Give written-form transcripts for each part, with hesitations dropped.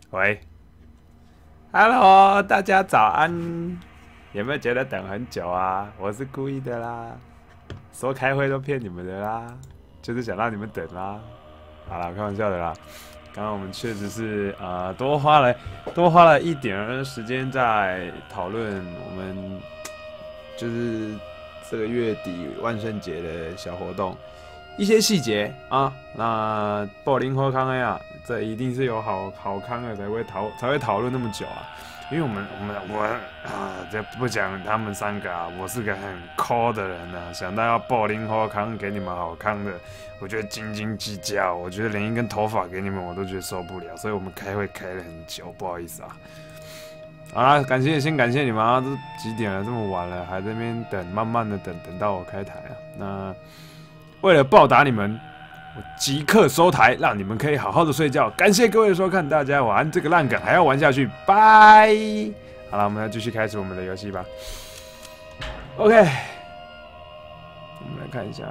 喂，Hello，大家早安。有没有觉得等很久啊？我是故意的啦，说开会都骗你们的啦，就是想让你们等啦。好啦，开玩笑的啦。刚刚我们确实是多花了一点时间在讨论我们就是这个月底万圣节的小活动一些细节啊。那爆林喝康呀，这一定是有好康的才会讨论那么久啊。因为我这不讲他们三个啊，我是个很抠的人啊，想到要爆林喝康给你们好康的，我觉得斤斤计较，我觉得连一根头发给你们我都觉得受不了，所以我们开会开了很久，不好意思啊。好啦，先感谢你们啊，都几点了，这么晚了还在那边等，慢慢的等到我开台啊。那为了报答你们，我即刻收台，让你们可以好好的睡觉。感谢各位的收看，大家晚安。这个烂梗还要玩下去，拜。好了，我们要继续开始我们的游戏吧。OK， 我们来看一下，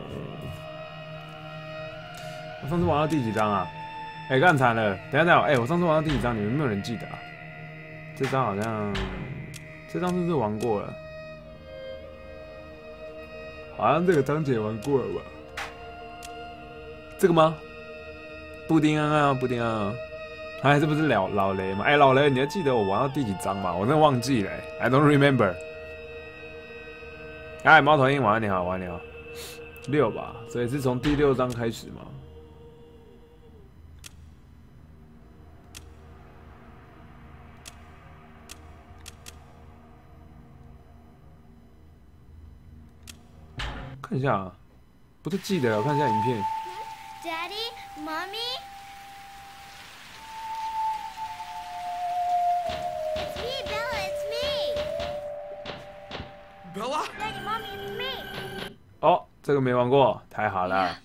我上次玩到第几章啊？干惨了！等一下，我上次玩到第几章？你们有没有人记得啊？这张好像，这张是不是玩过了？好像这个章节玩过了吧？这个吗？布丁啊，布丁啊！哎，这不是老雷吗？老雷，你还记得我玩到第几章吗？我真的忘记了，I don't remember。猫头鹰，晚安你好，晚安你好。6吧，所以是从第6章开始吗？看一下啊，不太记得了，我看一下影片。 Daddy, Mommy? It's me, Bella, it's me! Bella? Daddy, Mommy, it's me! 哦，这个没玩过，太好了。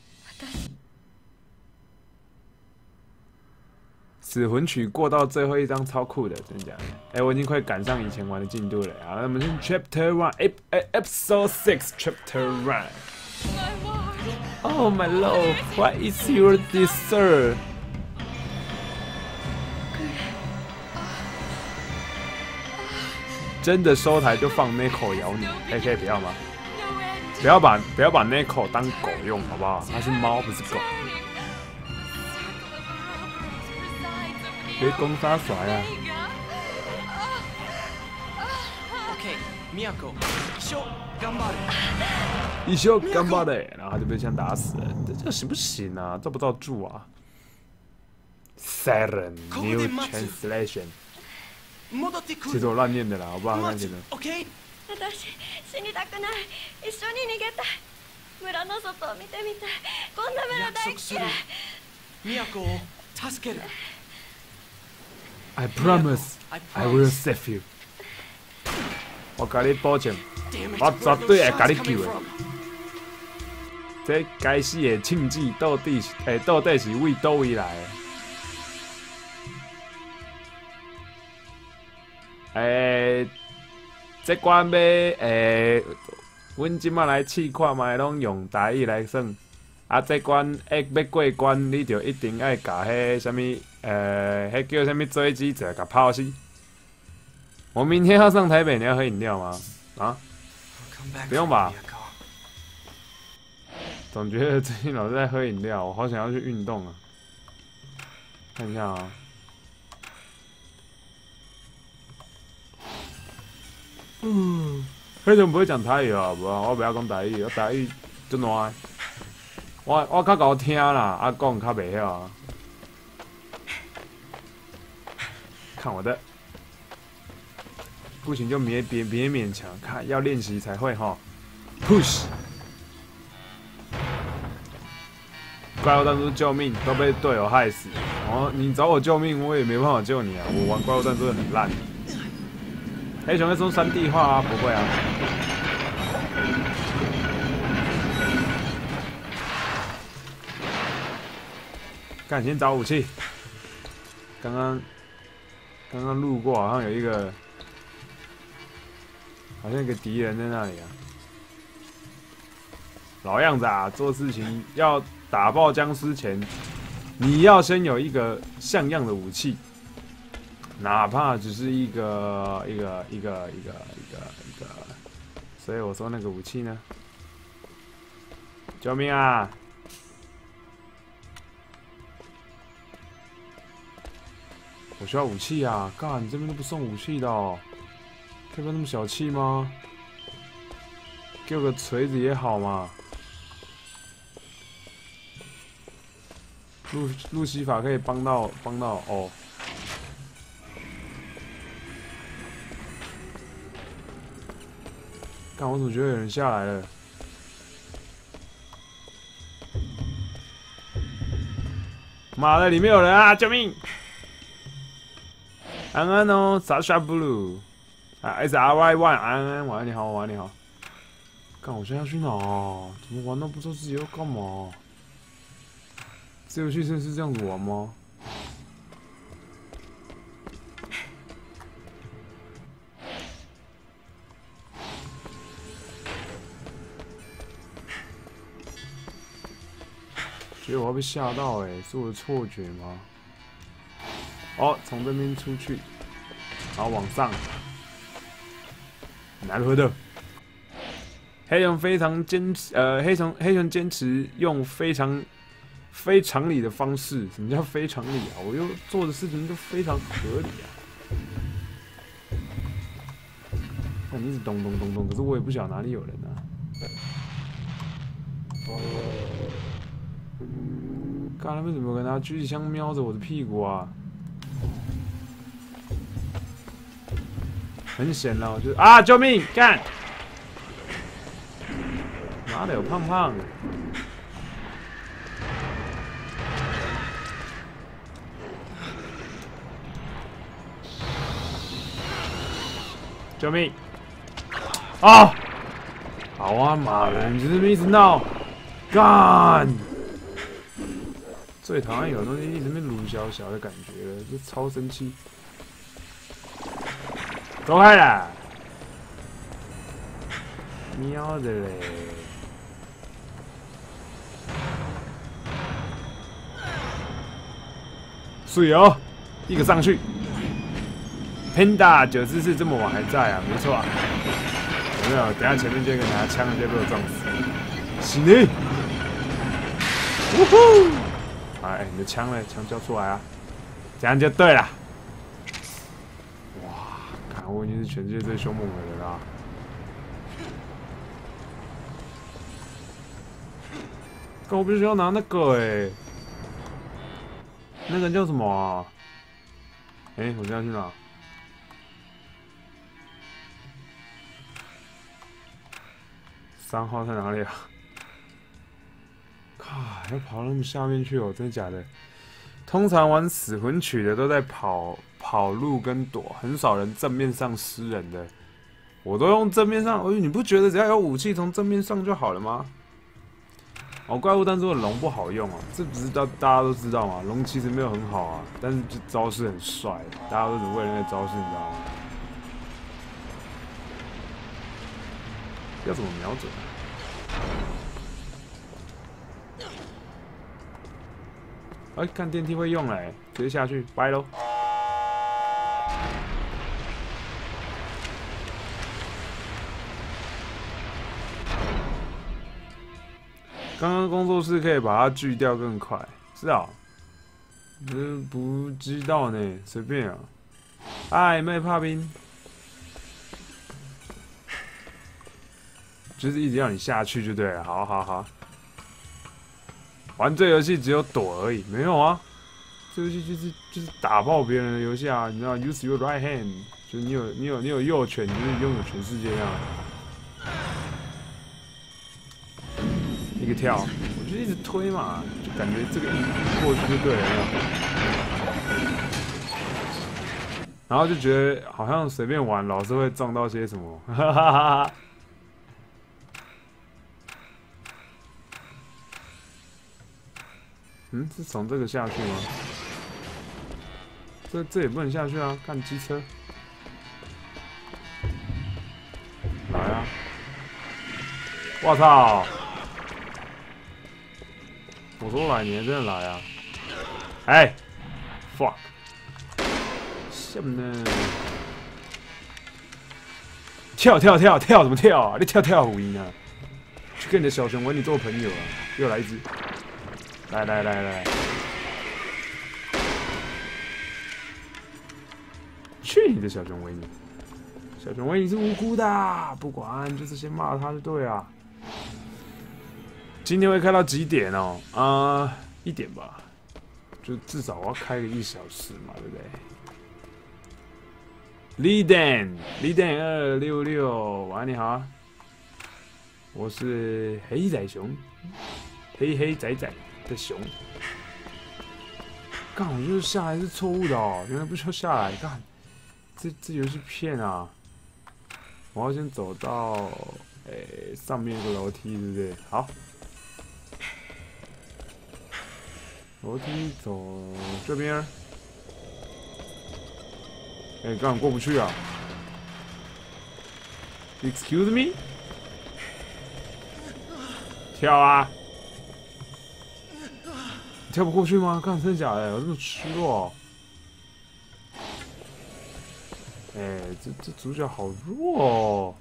死魂曲过到最后一章超酷的，真假的？我已经快赶上以前玩的进度了啊！那我们先 Chapter 1，Episode 6 Chapter 1。Oh my lord, what is your dessert? 真的收台就放 Neko 咬你，可以不要吗？不要把 Neko 当狗用，好不好？它是猫，不是狗。别攻杀甩啊 OK， Miyako，干巴的， 一休干巴的，然后他就被枪打死了。这行不行啊？罩不罩住啊 ？Siren New Translation。其实我乱念的啦，我不知道他看见了。 OK。 私死にたくない。一緒に逃げたい。村の外を見てみたい。こんな村大嫌い。 Miyako を助ける。 I promise I will save you。我甲你保证，我绝对会甲你救的。这该死的庆忌到底是为倒位来的？这关要阮即马来试看卖，拢用台语来算。啊，这关要过关，你就一定要甲迄什么迄叫什么追击者甲抛死。我明天要上台北，你要喝饮料吗？啊？不用吧。总觉得最近老是在喝饮料，我好想要去运动啊。看一下啊。黑人不会讲台语啊，无啊，我不要讲台语，我台语就烂。我较够听啦，啊讲较袂晓啊。看我的，不行就别勉强，看要练习才会哈。Push， 怪物弹珠救命都被队友害死。哦，你找我救命，我也没办法救你啊。我玩怪物弹珠很烂。黑熊会说3D 化啊？不会啊。干，先找武器。刚刚路过，好像有一个，好像有个敌人在那里啊。老样子啊，做事情要打爆僵尸前，你要先有一个像样的武器。 哪怕只是一个，所以我说那个武器呢？救命啊！我需要武器啊！干，你这边都不送武器的哦，可以不要那么小气吗？给我个锤子也好嘛。路西法可以帮到哦。干，我怎么觉得有人下来了？妈的，里面有人啊！救命！安安哦，Sasha Blue， 啊 SRY1， 安安，晚安你好，晚安你好。干，我现在要去哪？怎么玩都不知道自己要干嘛？这游戏真的是这样子玩吗？觉得我要被吓到是我的错觉吗？哦，从这边出去，然后往上，难喝的。黑熊非常坚持，黑熊坚持用非常理的方式。什么叫非常理啊？我又做的事情都非常合理啊。那你一直咚咚咚咚，可是我也不晓得哪里有人啊。刚才为什么有人拿狙击枪瞄着我的屁股啊？很显了，我就啊，救命！干！妈的，有胖胖！救命！啊！好啊，妈的，你这边一直闹，干！最讨厌有东西一直被撸小小的感觉了，就超生气。走开啦！喵的嘞！水哦，一个上去。Panda 944这么晚还在啊？没错啊。有没有？等下前面就一个拿枪的就被我撞死。死你！呜呼！哎，你的枪呢？枪交出来啊！这样就对了。哇，看我已经是全世界最凶猛的人啦！但我必须要拿那个那个叫什么啊？我现在去哪？3号在哪里啊？靠，要跑到那么下面去哦，真的假的？通常玩死魂曲的都在跑路跟躲，很少人正面上撕人的。我都用正面上，你不觉得只要有武器从正面上就好了吗？哦，怪物弹珠的龙不好用啊，这不是大家都知道吗？龙其实没有很好啊，但是这招式很帅，大家都只为了那个招式，你知道吗？要怎么瞄准？看电梯会用嘞，直接下去，拜喽！刚刚工作室可以把它锯掉更快，是啊？不知道呢，随便啊。嗨，妹怕冰，就是一直要你下去就对了。好。玩这游戏只有躲而已，没有啊。这游戏就是打爆别人的游戏啊，你知道 ？Use your right hand， 就是你有右拳，你就是拥有全世界这样。一个跳，我就一直推嘛，就感觉这个一过去就对了。然后就觉得好像随便玩，老是会撞到些什么，哈哈哈。是从这个下去吗？这也不能下去啊！看机车，来啊！我操！我说来，你还真的来啊！哎 ，fuck！ 什么呢？跳怎么跳啊？你跳舞呢？去跟你的小熊维尼做朋友啊！又来一只，来，去你的小熊维尼！小熊维尼是无辜的，不管，就是先骂他就对了。今天会开到几点哦？1点吧，就至少我要开个1小时嘛，对不对？Liden 266，晚安你好啊，我是黑仔熊，黑仔的熊。干，我就是下来是错误的哦，原来不需要下来。干，这游戏骗啊！我要先走到上面一个楼梯，对不对？好。楼梯走这边，刚好过不去啊 ！Excuse me， 跳啊！跳不过去吗？刚真的假的？我这么虚弱哦！这主角好弱哦！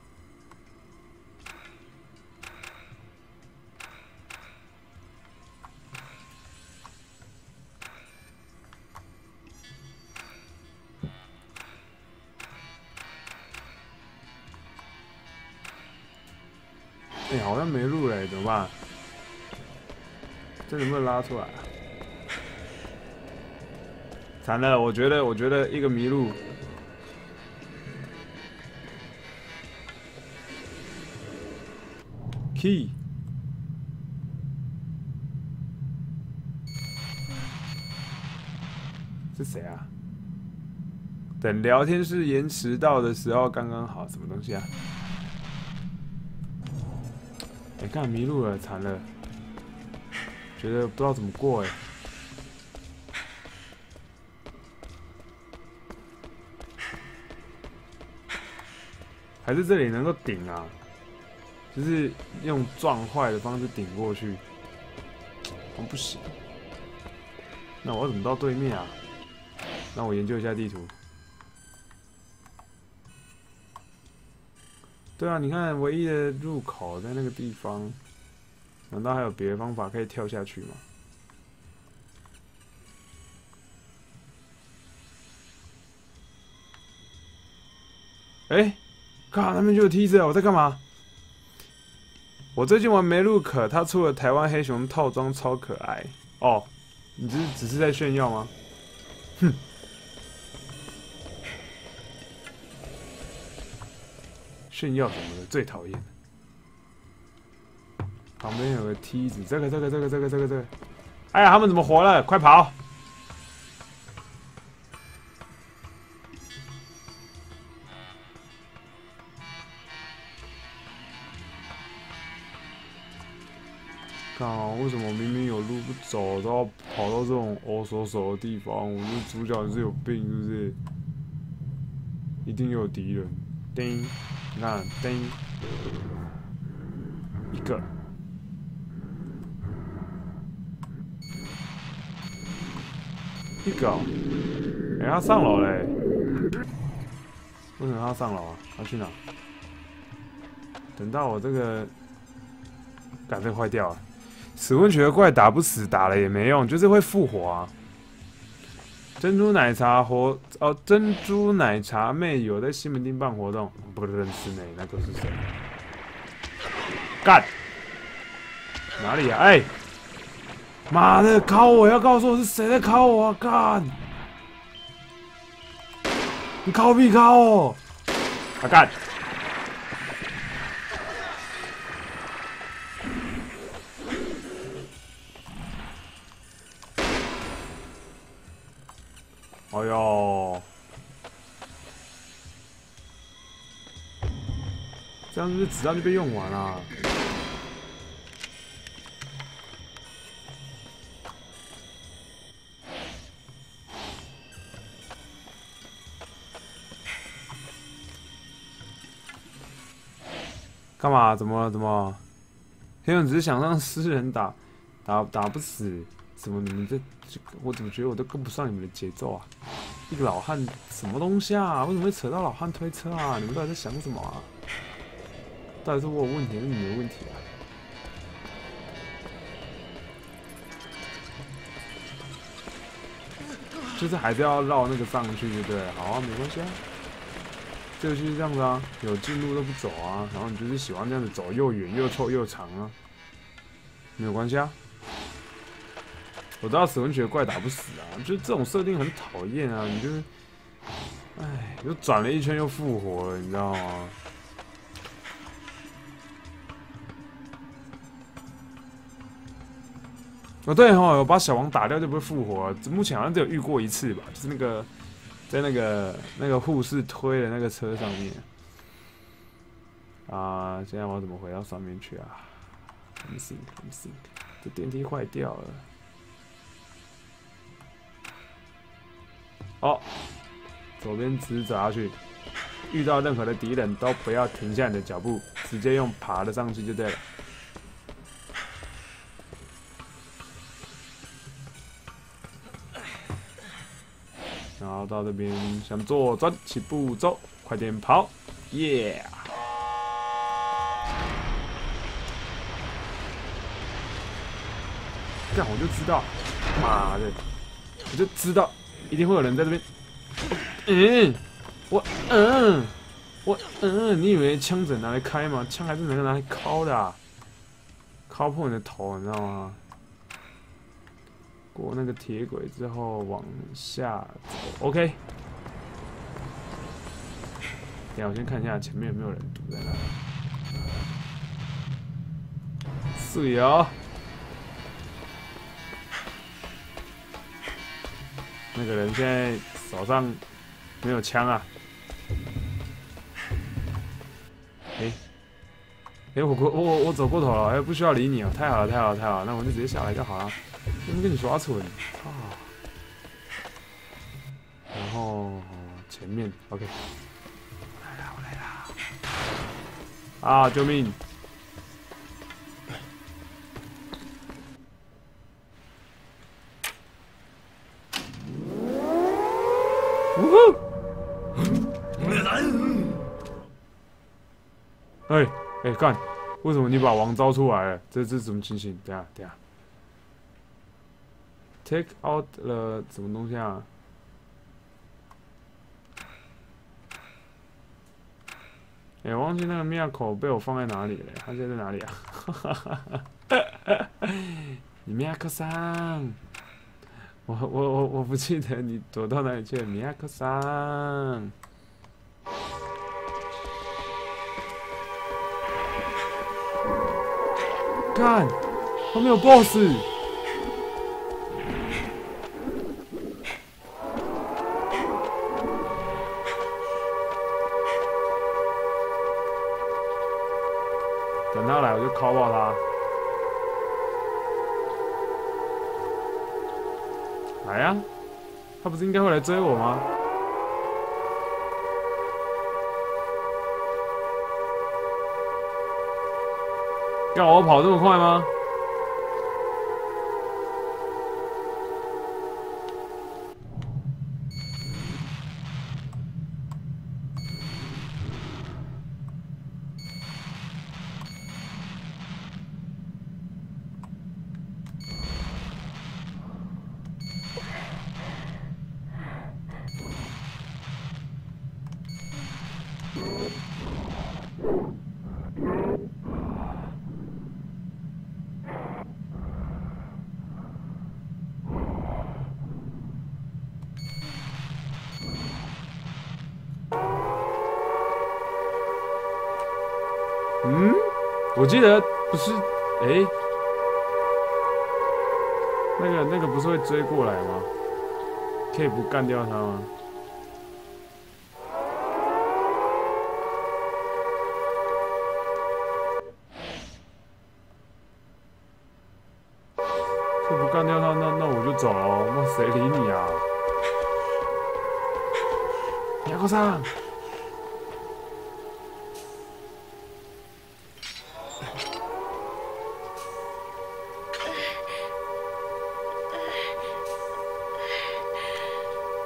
好像没路了，怎么办？这能不能拉出来啊？惨了，我觉得一个迷路。Key。是谁啊？等聊天室延迟到的时候刚刚好，什么东西啊？干迷路了，惨了！觉得不知道怎么过还是这里能够顶啊？就是用撞坏的方式顶过去，不行。那我要怎么到对面啊？让我研究一下地图。对啊，你看唯一的入口在那个地方，难道还有别的方法可以跳下去吗？看那边就有梯子了，我在干嘛？我最近玩梅路可，他出了台湾黑熊套装，超可爱哦。你只是在炫耀吗？哼！炫耀什么的最讨厌。旁边有个梯子，这个。哎呀，他们怎么活了？快跑！为什么明明有路不走，都要跑到这种哦手的地方？我这主角是有病是不是？一定有敌人。叮，你看，叮，一个。他上楼嘞？为什么他上楼啊？他去哪？等到我这个，这个坏掉了。死温泉的怪打不死，打了也没用，就是会复活啊。珍珠奶茶珍珠奶茶妹有在西门町办活动，不认识呢，那个是谁？干！哪里啊？妈的，敲我！要告诉我是谁在敲我啊？干！你敲屁敲哦！干！哎呦，这样子子弹就被用完了。干嘛？怎么了？怎么？黑人只是想让诗人打不死。怎么你们我怎么觉得我都跟不上你们的节奏啊？ 一个老汉什么东西啊？为什么会扯到老汉推车啊？你们到底在想什么啊？到底是我有问题还是你们有问题啊？就是还是要绕那个上去，就对了。好啊，没关系啊。这个就是这样子啊，有近路都不走啊，然后你就是喜欢这样子走，又远又臭又长啊，没有关系啊。我知道死魂血怪打不死啊，就是这种设定很讨厌啊，你就是，哎，又转了一圈又复活了，你知道吗？哦对哈，我把小王打掉就不会复活了，目前好像只有遇过一次吧，就是那个在那个护士推的那个车上面。啊，现在我要怎么回到上面去啊 ？Let me think，Let me think， 这电梯坏掉了。哦，左边直走下去，遇到任何的敌人都不要停下你的脚步，直接用爬的上去就对了。然后到这边向左转，起步走，快点跑，耶、yeah!！干，我就知道，妈的，我就知道一定会有人在这边。你以为枪只拿来开吗？枪还是能拿来敲的、啊，敲破你的头，你知道吗？过那个铁轨之后往下走 ，OK。等一下我先看一下前面有没有人堵在那。是有。那个人现在手上没有枪啊！我走过头了，不需要理你哦，太好了，那我就直接下来就好了，不跟你耍蠢啊！然后前面 OK， 我来啦！啊，救命！干！为什么你把王招出来了？这是什么情形？等下 ，take out 了什么东西啊？忘记那个妙口被我放在哪里了？他现在在哪里啊？你妙口桑，我不记得你躲到哪里去了，妙口桑。看，后面有 BOSS。等他来，我就敲爆他。来呀、他不是应该会来追我吗？要我跑这么快吗？我记得不是，那个不是会追过来吗？可以不干掉他吗？可以不干掉他，那我就走了，那谁理你啊？你要上。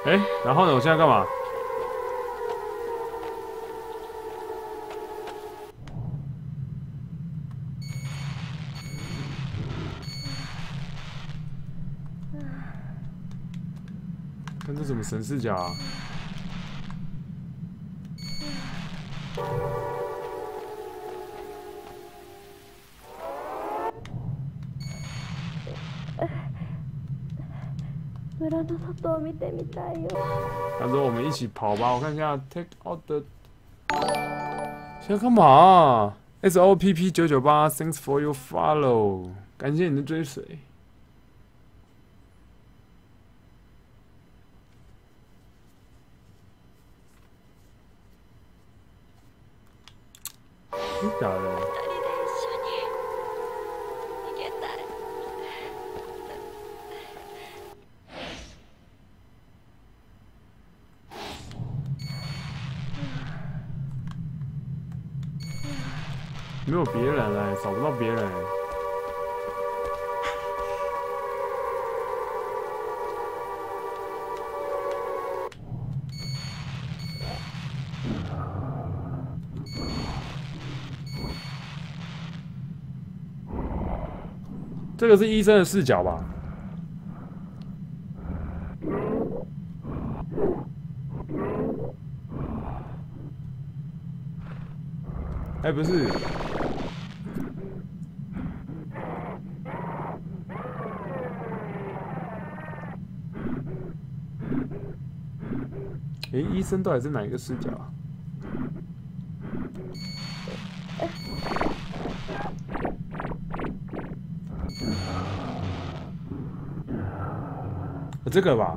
哎，然后呢？我现在干嘛？看这什么神视角啊？ 村の外を見てみたいよ。 他说我们一起跑吧，我看一下 take out the。现在干嘛？SOPP998，Thanks for your follow， 感谢你的追随。真假的？ 二人で一緒に逃げたい。 没有别人了，找不到别人。这个是医生的视角吧？哎，不是。哎，医生到底是哪一个视角啊？这个吧。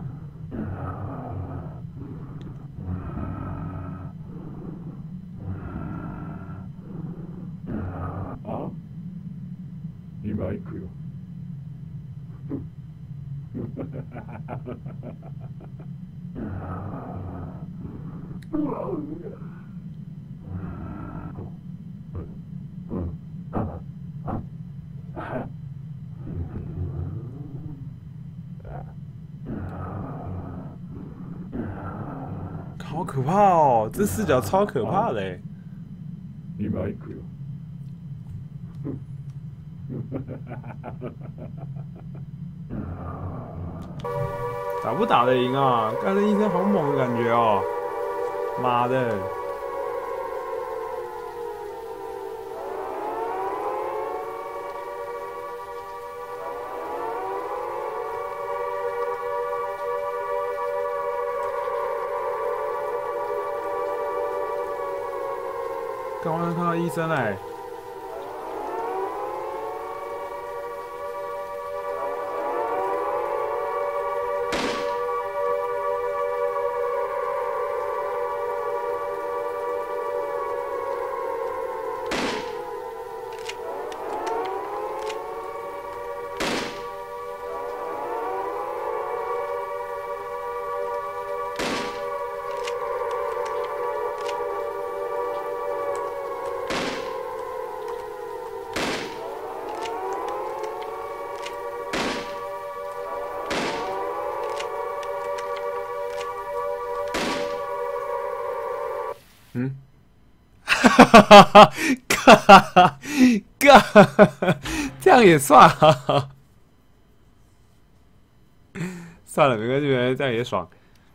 あ、今行くよ。 好可怕哦！这视角超可怕的哎。 今行くよ。 打不打得赢啊？干这医生好猛的感觉哦！妈的！刚刚看到医生哎。嗯，哈哈哈哈，干，这样也算啊？算了，没关系，没关系，这样也爽。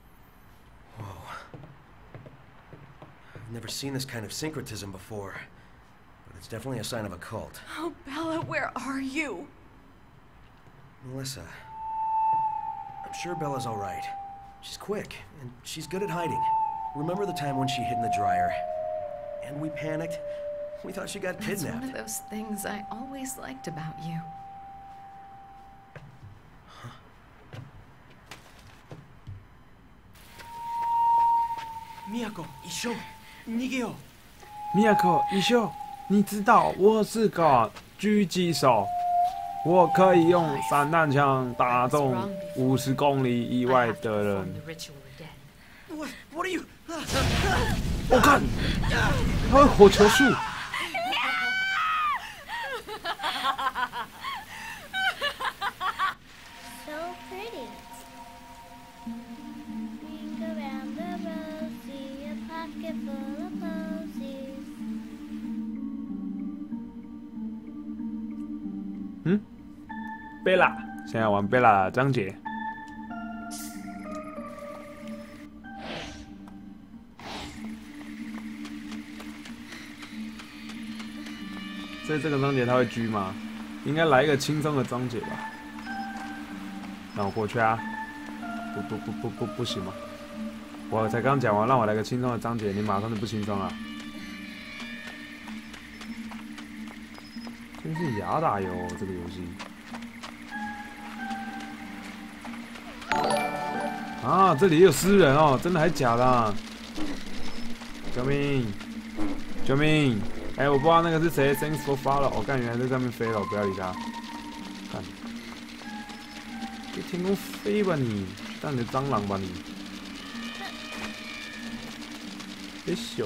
I've never seen this kind of syncretism before, but it's definitely a sign of a cult. Oh, Bella, where are you? Melissa, I'm sure Bella's all right. She's quick, and she's good at hiding. Remember the time when she hid in the dryer? And we panicked? We thought she got That's one kidnapped. of those things I always liked about you. Miyako, 一緒逃げよう。 米可一秀，你知道我是个狙击手，我可以用散弹枪打中50公里以外的人。 What are you? 我看，他会火球术。 So pretty. 贝拉，现在玩贝拉章节。所以这个章节它会狙吗？应该来一个轻松的章节吧。让我过去啊！不行吗？我才刚讲完，让我来个轻松的章节，你马上就不轻松了。真是牙打油这个游戏。啊，这里也有私人哦，真的还假的、啊？救命！救命！哎、我不知道那个是谁 ，Thanks for follow。我干，原来在上面飞了，我不要理他。看，去天空飞吧你，当你的蟑螂吧你。别咻！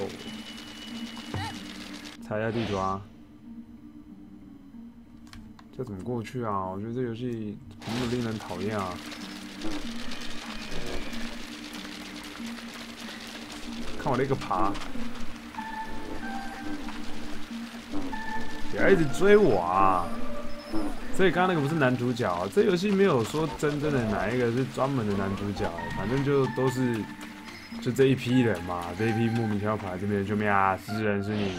踩一下地图啊！这怎么过去啊？我觉得这游戏怎么令人讨厌啊！看我那个爬，不要一直追我啊！所以刚刚那个不是男主角、啊，这游戏没有说真正的哪一个是专门的男主角、反正就都是就这一批人嘛，这一批莫名其妙跑来这边，救命啊！诗人是你。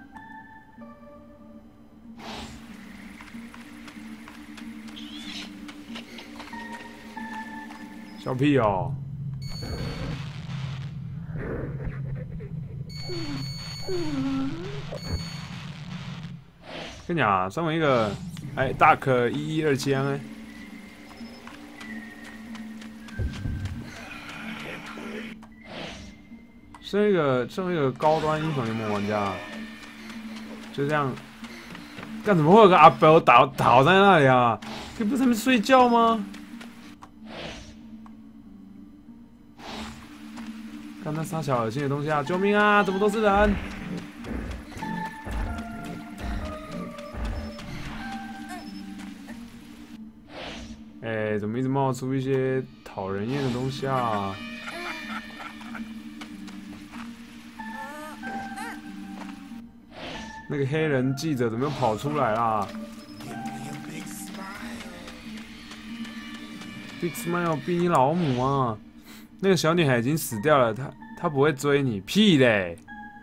小屁哦！跟你讲啊，身为一个大可1127哎，身为一个高端英雄联盟玩家，就这样，干怎么会有个阿伯倒在那里啊？这不是在那边睡觉吗？看那傻小恶心的东西啊！救命啊！怎么都是人？怎么一直冒出一些讨人厌的东西啊？那个黑人记者怎么又跑出来啦 ？Big Smile 逼你老母啊！那个小女孩已经死掉了，她不会追你，屁嘞！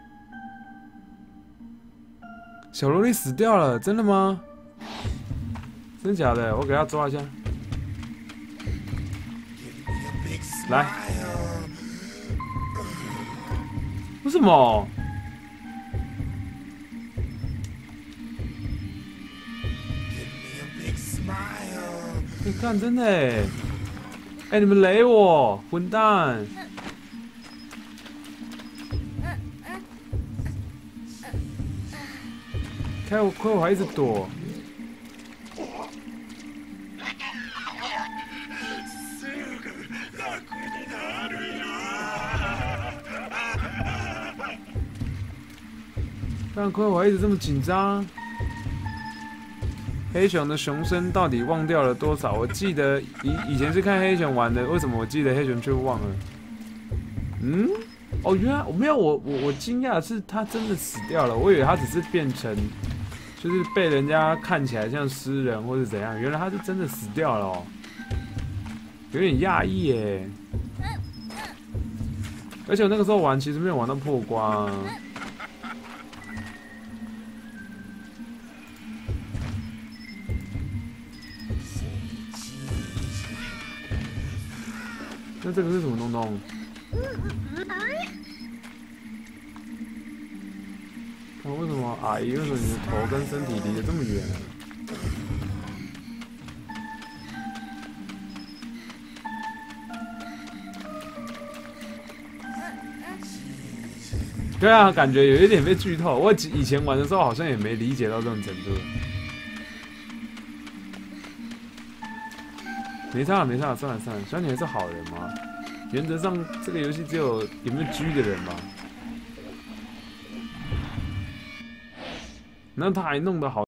小萝莉死掉了，真的吗？真假的？我给她抓一下。来，为什么？你看，真的哎！你们雷我，混蛋！亏我还一直躲。但亏我还一直这么紧张。黑熊的熊声到底忘掉了多少？我记得以前是看黑熊玩的，为什么我记得黑熊却忘了？哦，原来我没有我惊讶的是他真的死掉了，我以为他只是变成就是被人家看起来像诗人或是怎样，原来他是真的死掉了哦，有点讶异耶。而且我那个时候玩其实没有玩到破关啊。那这个是什么东东？为什么阿姨？为什么你的头跟身体离得这么远？对啊，感觉有一点被剧透。我以前玩的时候好像也没理解到这种程度。没差没差，算了，小女孩是好人嘛。原则上，这个游戏只有没有狙的人吧。那他还弄得好。